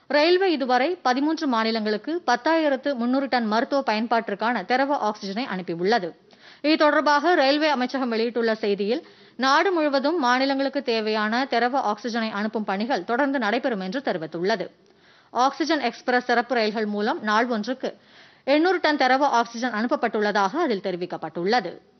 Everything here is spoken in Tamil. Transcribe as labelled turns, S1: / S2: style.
S1: ரயில்வே இதுவரை 13 மாநிலங்களுக்கு 10,300 டன் மருத்துவ பயன்பாட்டிற்கான திரவ ஆக்ஸிஜனை அனுப்பியுள்ளது. இது தொடர்பாக ரயில்வே அமைச்சகம் வெளியிட்டுள்ள செய்தியில், நாடு முழுவதும் மாநிலங்களுக்கு தேவையான திரவ ஆக்ஸிஜனை அனுப்பும் பணிகள் தொடர்ந்து நடைபெறும் என்று தெரிவித்துள்ளது. ஆக்ஸிஜன் எக்ஸ்பிரஸ் சிறப்பு ரயில்கள் மூலம் நாள் ஒன்றுக்கு 800 டன் திரவ ஆக்ஸிஜன் அனுப்பப்பட்டுள்ளதாக அதில் தெரிவிக்கப்பட்டுள்ளது.